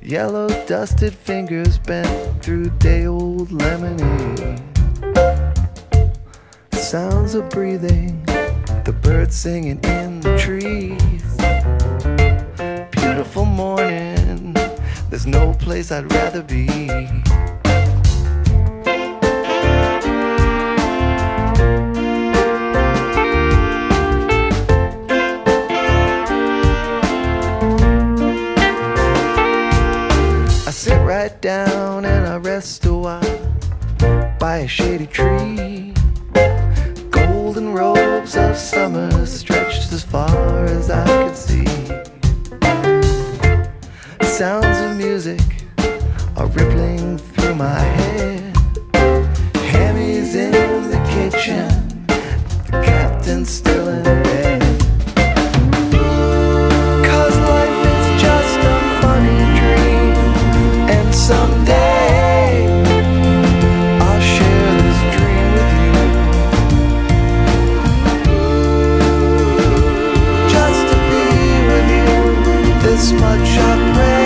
Yellow dusted fingers bent through day-old lemonade. Sounds of breathing, the birds singing in the trees. Beautiful morning, there's no place I'd rather be. I sit right down and I rest a while by a shady tree. Golden robes of summer stretched as far as I could see. Sounds of music are rippling through my head. Hammy's in the kitchen, the captain's still in bed. 'Cause life is just a funny dream, and someday I'll share this dream with you. Just to be with you, this much I pray.